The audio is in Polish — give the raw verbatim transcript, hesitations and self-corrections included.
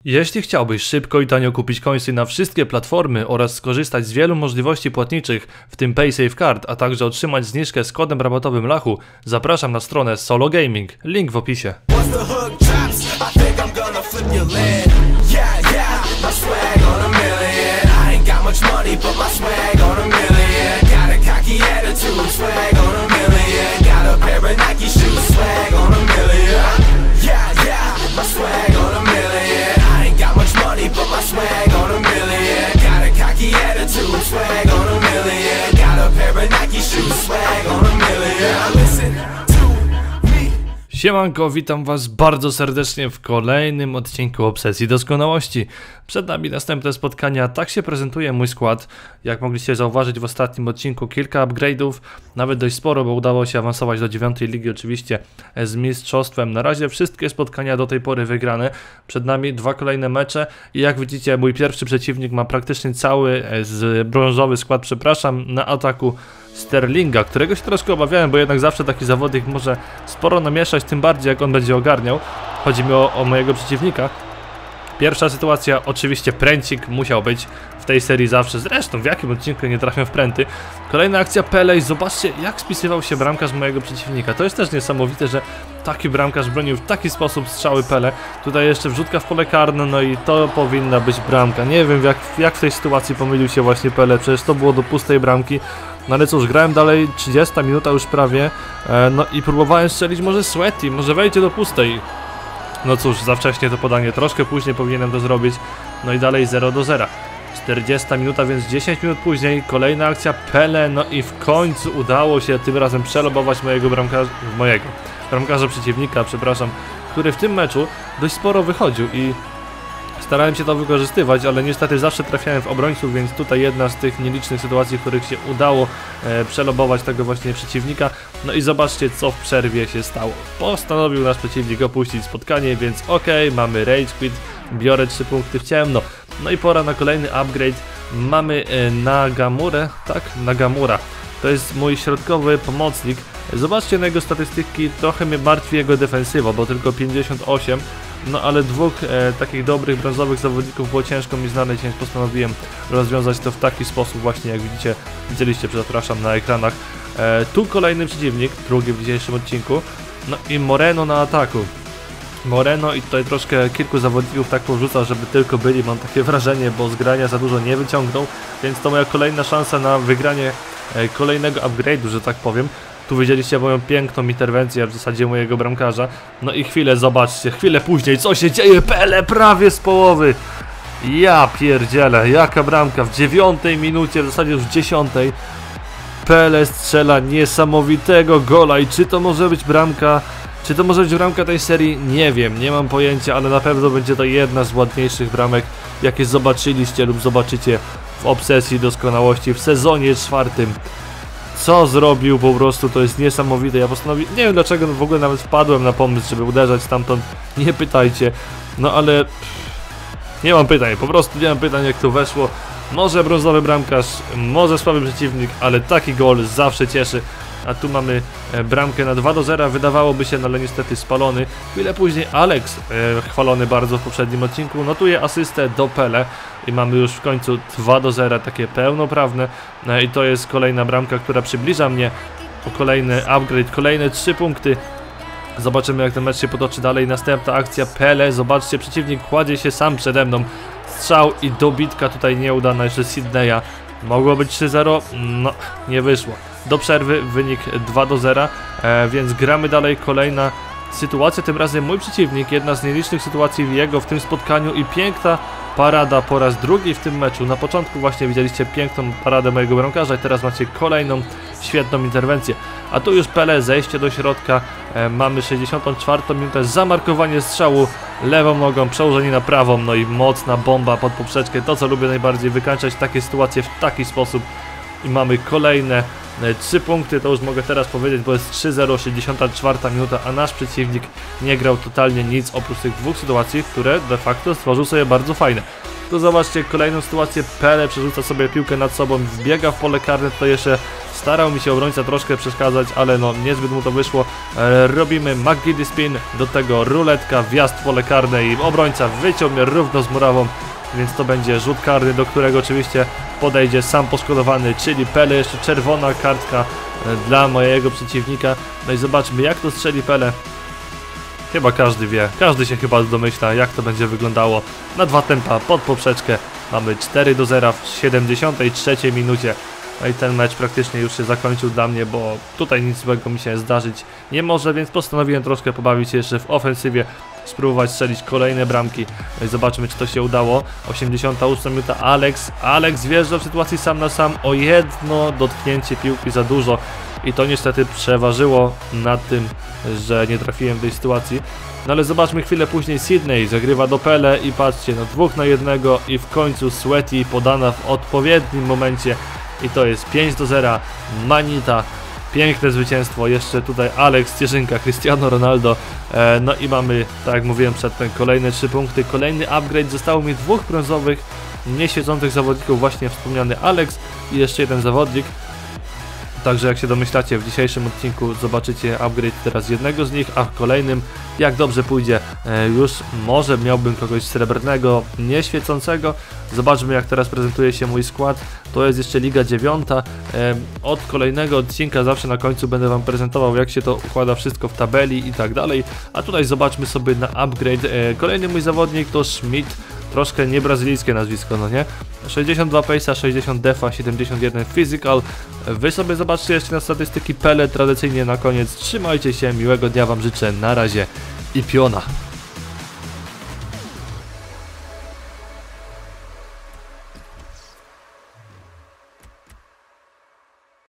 Jeśli chciałbyś szybko i tanio kupić coinsy na wszystkie platformy oraz skorzystać z wielu możliwości płatniczych, w tym PaySafeCard, a także otrzymać zniżkę z kodem rabatowym Lachu, zapraszam na stronę Solo Gaming. Link w opisie. But my swag on a million, got a cocky attitude, swag on a million, got a pair of Nike shoes, swag on a million. Listen to me. Siemanko, witam was bardzo serdecznie w kolejnym odcinku Obsesji Doskonałości. Przed nami następne spotkania, tak się prezentuje mój skład. Jak mogliście zauważyć w ostatnim odcinku kilka upgrade'ów, nawet dość sporo, bo udało się awansować do dziewiątej ligi oczywiście z mistrzostwem. Na razie wszystkie spotkania do tej pory wygrane, przed nami dwa kolejne mecze i jak widzicie mój pierwszy przeciwnik ma praktycznie cały z brązowy skład, przepraszam, na ataku Sterlinga, którego się troszkę obawiałem, bo jednak zawsze taki zawodnik może sporo namieszać, tym bardziej jak on będzie ogarniał. Chodzi mi o, o mojego przeciwnika. Pierwsza sytuacja, oczywiście pręcik musiał być w tej serii zawsze, zresztą w jakim odcinku nie trafię w pręty. Kolejna akcja Pele i zobaczcie jak spisywał się bramkarz mojego przeciwnika. To jest też niesamowite, że taki bramkarz bronił w taki sposób strzały Pele. Tutaj jeszcze wrzutka w pole karne, no i to powinna być bramka. Nie wiem jak, jak w tej sytuacji pomylił się właśnie Pele, przecież to było do pustej bramki. No ale cóż, grałem dalej, trzydziesta minuta już prawie, e, no i próbowałem strzelić może Sweaty, może wejdzie do pustej. No cóż, za wcześnie to podanie, troszkę później powinienem to zrobić. No i dalej zero do zera. czterdziesta minuta, więc dziesięć minut później kolejna akcja Pele, no i w końcu udało się tym razem przelobować mojego bramkarza, mojego bramkarza przeciwnika, przepraszam, który w tym meczu dość sporo wychodził i starałem się to wykorzystywać, ale niestety zawsze trafiałem w obrońców, więc tutaj jedna z tych nielicznych sytuacji, w których się udało e, przelobować tego właśnie przeciwnika. No i zobaczcie co w przerwie się stało. Postanowił nasz przeciwnik opuścić spotkanie, więc okej, okay, mamy rage quit, biorę trzy punkty w ciemno. No i pora na kolejny upgrade. Mamy e, Nagamurę, tak? Nagamura. To jest mój środkowy pomocnik. Zobaczcie na jego statystyki, trochę mnie martwi jego defensywa, bo tylko pięćdziesiąt osiem. No ale dwóch e, takich dobrych brązowych zawodników było ciężko mi znaleźć, więc postanowiłem rozwiązać to w taki sposób właśnie jak widzicie, widzieliście, przepraszam, na ekranach. E, tu kolejny przeciwnik, drugi w dzisiejszym odcinku. No i Moreno na ataku. Moreno i tutaj troszkę kilku zawodników tak porzuca, żeby tylko byli, mam takie wrażenie, bo z grania za dużo nie wyciągnął, więc to moja kolejna szansa na wygranie e, kolejnego upgrade'u, że tak powiem. Tu widzieliście moją piękną interwencję w zasadzie mojego bramkarza. No i chwilę, zobaczcie, chwilę później, co się dzieje? Pele prawie z połowy. Ja pierdzielę, jaka bramka w dziewiątej minucie, w zasadzie już w dziesiątej. Pele strzela niesamowitego gola i czy to może być bramka, czy to może być bramka tej serii? Nie wiem, nie mam pojęcia, ale na pewno będzie to jedna z ładniejszych bramek, jakie zobaczyliście lub zobaczycie w Obsesji Doskonałości w sezonie czwartym. Co zrobił, po prostu to jest niesamowite. Ja postanowiłem, nie wiem dlaczego w ogóle nawet wpadłem na pomysł, żeby uderzać stamtąd, nie pytajcie. No ale nie mam pytań, po prostu nie mam pytań jak to weszło. Może brązowy bramkarz, może słaby przeciwnik, ale taki gol zawsze cieszy. A tu mamy e, bramkę na dwa do zera, wydawałoby się, no ale niestety spalony. Chwilę później Alex, e, chwalony bardzo w poprzednim odcinku, notuje asystę do Pele. I mamy już w końcu dwa do zera, takie pełnoprawne. E, I to jest kolejna bramka, która przybliża mnie o kolejny upgrade, kolejne trzy punkty. Zobaczymy jak ten mecz się potoczy dalej. Następna akcja Pele, zobaczcie, przeciwnik kładzie się sam przede mną. Strzał i dobitka tutaj nieudana jeszcze Sydneya. Mogło być trzy zero, no nie wyszło. Do przerwy wynik dwa do zera, e, więc gramy dalej, kolejna sytuacja, tym razem mój przeciwnik, jedna z nielicznych sytuacji jego w tym spotkaniu i piękna parada po raz drugi w tym meczu. Na początku właśnie widzieliście piękną paradę mojego bramkarza i teraz macie kolejną świetną interwencję. A tu już Pele, zejście do środka, e, mamy sześćdziesiątą czwartą minutę, zamarkowanie strzału lewą nogą, przełożenie na prawą, no i mocna bomba pod poprzeczkę, to co lubię najbardziej, wykańczać takie sytuacje w taki sposób. I mamy kolejne e, trzy punkty, to już mogę teraz powiedzieć, bo jest trzy zero, sześćdziesiąta czwarta minuta, a nasz przeciwnik nie grał totalnie nic oprócz tych dwóch sytuacji, które de facto stworzył sobie bardzo fajne. Tu zobaczcie kolejną sytuację, Pele przerzuca sobie piłkę nad sobą, wbiega w pole karne, to jeszcze starał mi się obrońca troszkę przeszkadzać, ale no niezbyt mu to wyszło. E, robimy McGiddy spin, do tego ruletka, wjazd w pole karne i obrońca wyciął mnie równo z murawą, więc to będzie rzut karny, do którego oczywiście podejdzie sam poszkodowany, czyli Pele. Jeszcze czerwona kartka e, dla mojego przeciwnika. No i zobaczmy, jak to strzeli Pele. Chyba każdy wie, każdy się chyba domyśla, jak to będzie wyglądało. Na dwa tempa pod poprzeczkę mamy cztery do zera w siedemdziesiątej trzeciej minucie. No i ten mecz praktycznie już się zakończył dla mnie, bo tutaj nic złego mi się zdarzyć nie może, więc postanowiłem troszkę pobawić się jeszcze w ofensywie, spróbować strzelić kolejne bramki. No i zobaczymy, czy to się udało. osiemdziesiąta ósma minuta, Alex, Alex wjeżdża w sytuacji sam na sam, o jedno dotknięcie piłki za dużo i to niestety przeważyło nad tym, że nie trafiłem w tej sytuacji. No ale zobaczmy chwilę później, Sydney zagrywa do Pele i patrzcie, no dwóch na jednego i w końcu Sweaty podana w odpowiednim momencie. I to jest pięć do zera, Manita, piękne zwycięstwo, jeszcze tutaj Alex, Cieszynka, Cristiano Ronaldo, e, no i mamy, tak jak mówiłem przedtem, kolejne trzy punkty, kolejny upgrade, zostało mi dwóch brązowych, nieświecących zawodników, właśnie wspomniany Alex i jeszcze jeden zawodnik. Także jak się domyślacie, w dzisiejszym odcinku zobaczycie upgrade teraz jednego z nich, a w kolejnym, jak dobrze pójdzie, już może miałbym kogoś srebrnego, nieświecącego. Zobaczmy, jak teraz prezentuje się mój skład. To jest jeszcze Liga dziewiąta. Od kolejnego odcinka zawsze na końcu będę wam prezentował, jak się to układa wszystko w tabeli i tak dalej. A tutaj zobaczmy sobie na upgrade. Kolejny mój zawodnik to Schmidt. Troszkę niebrazylijskie nazwisko, no nie? sześćdziesiąt dwa pace'a, sześćdziesiąt defa, siedemdziesiąt jeden physical. Wy sobie zobaczcie jeszcze na statystyki Pele tradycyjnie na koniec. Trzymajcie się, miłego dnia wam życzę, na razie i piona.